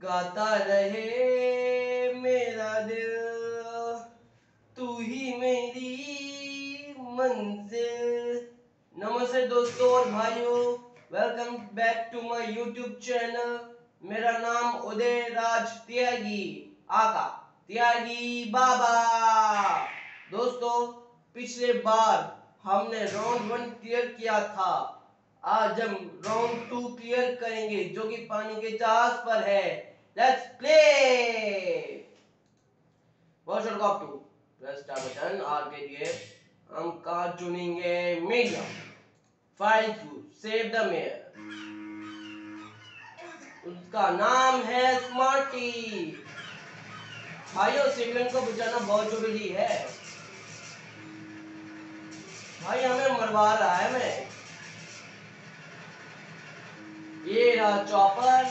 गाता रहे मेरा दिल, तू ही मेरी मंजिल। नमस्ते दोस्तों और भाइयों, welcome back to my YouTube channel. मेरा नाम उदय राज त्यागी, आका त्यागी बाबा। दोस्तों, पिछले बार हमने राउंड 1 क्लियर किया था। आज हम राउंड 2 क्लियर करेंगे जो कि पानी के जहाज पर है। Let's play. What should go to? Press the button और के लिए हम कार्ड चुनेंगे medium. File to save the mayor. उसका नाम है स्मार्टी। भाइयों, सिविलियन को बचाना बहुत जरूरी है। भाई हमें मरवा रहा है। मैं ये रहा चॉपर।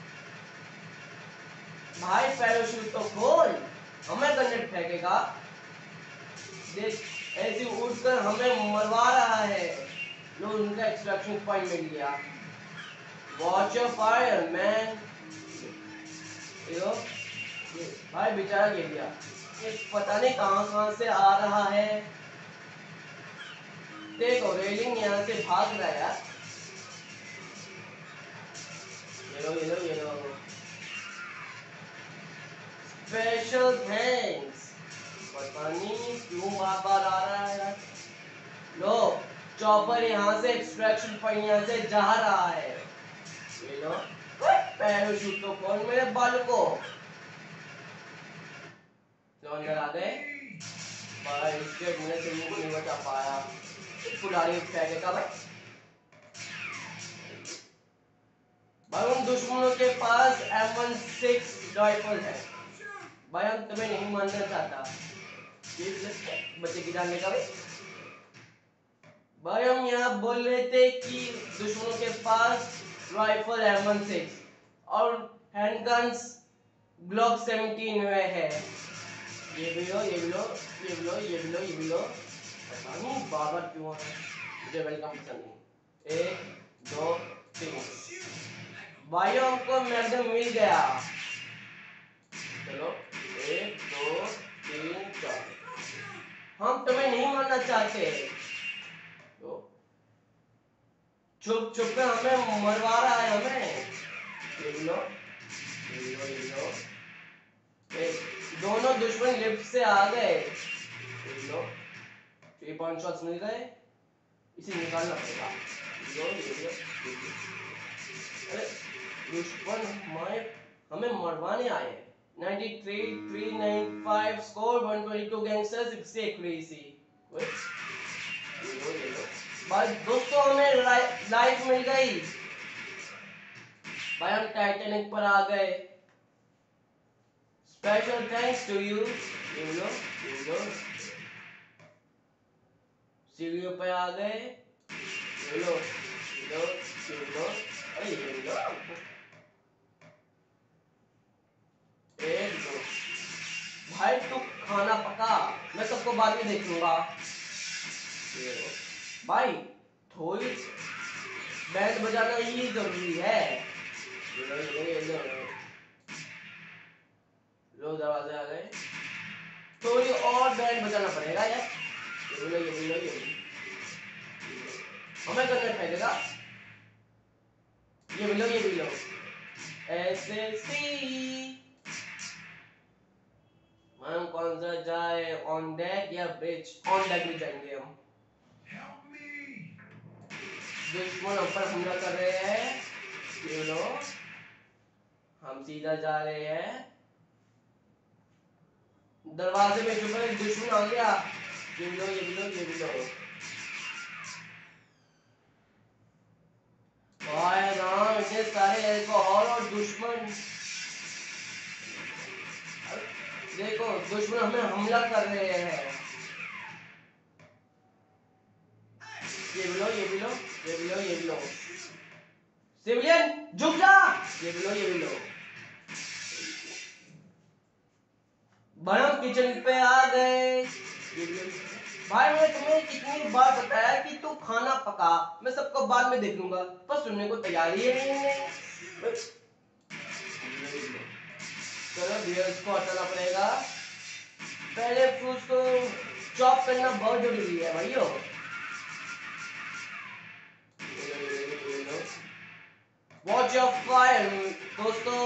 भाई पैराशूट तो खोल, हमें गन्नेट फेंकेगा। देख, ऐसे उड़कर हमें मरवा रहा है। लो, उनका एक्सट्रैक्शन पॉइंट मिल गया। Watch your fire man. Yo भाई बेचारा गिर गया। ये पता नहीं कहां से आ रहा है। देखो, रेलिंग यहाँ से भाग रहा है यार। ये लो। Special thanks. पता नहीं क्यों बार आ रहा है। लो, चॉपर यहाँ से एक्सट्रैक्शन पॉइंट यहाँ से जा रहा है। ये लो, पैराशूट तो कौन मेरे बाल को अंदर आ गए। भाई इसके मुंह से मुंह नहीं बचा पाया। फुलारी फेंकेगा भाई। उन दुश्मनों के पास M16 राइफल है। भाई हम तुम्हें नहीं मानना चाहता। बच्चे की जान लेगा भाई। हम यहाँ बोल रहे थे कि दुश्मनों के पास राइफल M16 और हैंडगन्स ग्लॉक 17 में है। ये भी लो। पता नहीं बाबर क्यों है, मुझे वेलकम पसंद नहीं। 1 2 3 भाइयों, हमको मैगजीन मिल गया। चलो 1 2 3 4। हम तुम्हें नहीं मानना चाहते। तो छुप छुप कर हमें मरवा रहा है हमें। ये लो। दोनों दुश्मन लिफ्ट से आ गए। ये लो, 3 पॉइंट शॉट्स मिल गए। इसे निकालना पड़ेगा। ये अरे दुश्मन हमें मरवाने आए। 93 395 स्कोर, 122 गैंगस्टर्स, 60 एक्यूरेसी। भाई दोस्तों, हमें लाइफ मिल गई। भाई हम टाइटैनिक पर आ गए। Special thanks to you. ये लो। सीढ़ियों पे आ गए। ये लो। अरे ये लो। 1 2 भाई तू खाना पका, मैं सबको बाद में देख लूंगा। भाई थोड़ी बैंड बजाना ही जरूरी है। लो दरवाजे आ गए। थोड़ी और बैंड बजाना पड़ेगा यार। ये हमें करना फेंकेगा। ये भी लो। ऐसे सी हम कौन सा जाए, ऑन डेक या ब्रिज? ऑन डेक में जाएंगे हम। दुश्मन हम पर हमला कर रहे हैं। ये लो, हम सीधा जा रहे हैं। दरवाजे में छुपा एक दुश्मन आ गया। ये भी लो। भाई राम, इतने सारे अल्कोहल और दुश्मन। देखो, दुश्मन हमें हमला कर रहे हैं। ये भी लो। सिविलियन झुक जा। ये भी लो। बड़म किचन पे आ गए। भाई मैंने तुम्हें कितनी बार बताया कि तू खाना पका, मैं सबको बाद में देख लूंगा, पर सुनने को तैयार ही नहीं है। लेयर्स को हटाना पड़ेगा। पहले फ्रूट्स को चॉप करना बहुत जरूरी है भाइयों। वॉच योर फायर दोस्तों।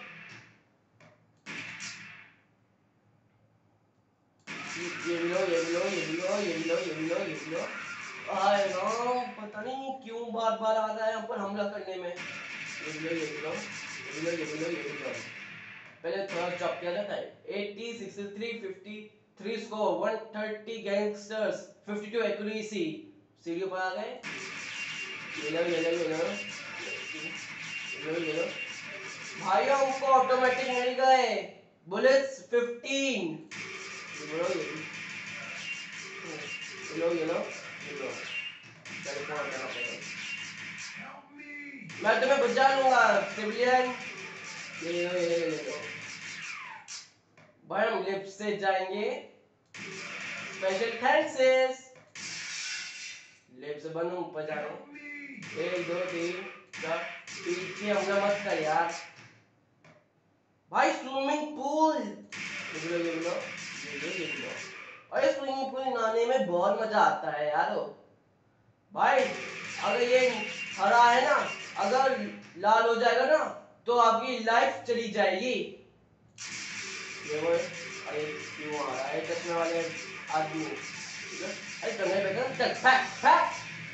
ये भी लो, ये भी लो, ये भी लो, ये भी लो, ये भी लो, ये भी लो। आए राम, पता नहीं क्यों बार बार आ रहा है यहाँ पर हमला करने में। ये भी लो, ये भी लो, ये भी लो, ये भी लो, ये भी लो। पहले थोड़ा चॉप किया जाता है। 80, 63, 53 स्कोर, 130 गैंगस्टर्स, 52 एक्यूरेसी। सीढ़ियों पर आ गए। ये लो, ये लो, ये लो, ये लो, ये लो। भाइयों हमको ऑटोमेटिक मिल गए बुलेट्स 15। ये लो, ये लो, ये लो, ये लो। टेलीफोन करना पड़ेगा। मैं तुम्हें बचा लूंगा सिविलियन। ये लो, ये लो, ये लो। भाई हम लिफ्ट से जाएंगे। Special thanks. लिफ्ट से बनूं ऊपर जाने। 1 2 3 4। पीछे हमला मत कर यार। भाई स्विमिंग पूल। ये लो, ये लो, ये लो, ये लो। अरे स्विमिंग पूल नहाने में बहुत मजा आता है यारो। भाई अगर ये हरा है ना, अगर लाल हो जाएगा ना तो आपकी लाइफ चली जाएगी। ये वो, अरे क्यों आ रहा है चश्मे वाले आदमी। अरे करने पे चल फैक फैक।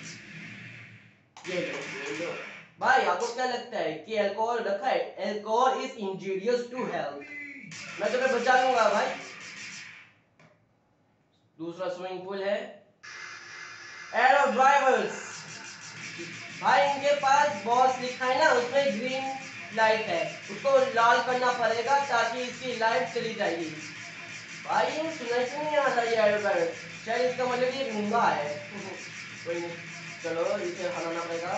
ये लो। भाई आपको क्या लगता है कि अल्कोहल रखा है? Alcohol is injurious to health. मैं तुम्हें बचा लूंगा भाई। दूसरा स्विमिंग पूल है। Arrow drivers. भाई इनके पास बॉस लिखा है ना, उसमें ग्रीन लाइट है, उसको लाल करना पड़ेगा ताकि इसकी लाइट चली जाएगी। भाई ये सुनाई क्यों नहीं आ रहा है एरो ड्राइवर्स? शायद इसका मतलब ये गूंगा है। कोई नहीं, चलो इसे हटाना पड़ेगा।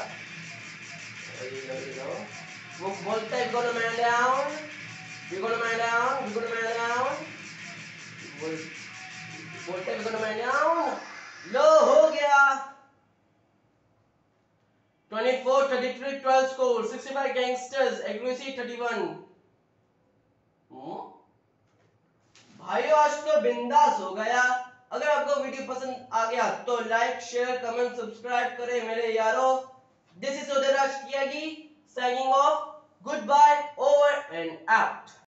वो बोलता है gonna man down, we're gonna man down, we're gonna man down। बोलते हैं gonna man down। लो हो गया। 24, 33, 12 score, 65 gangsters, accuracy 31। भाइयों आज तो बिंदास हो गया। अगर आपको वीडियो पसंद आ गया तो लाइक शेयर कमेंट सब्सक्राइब करें मेरे यारो। This is Udayraj Tyagi signing off. Good bye, over and out.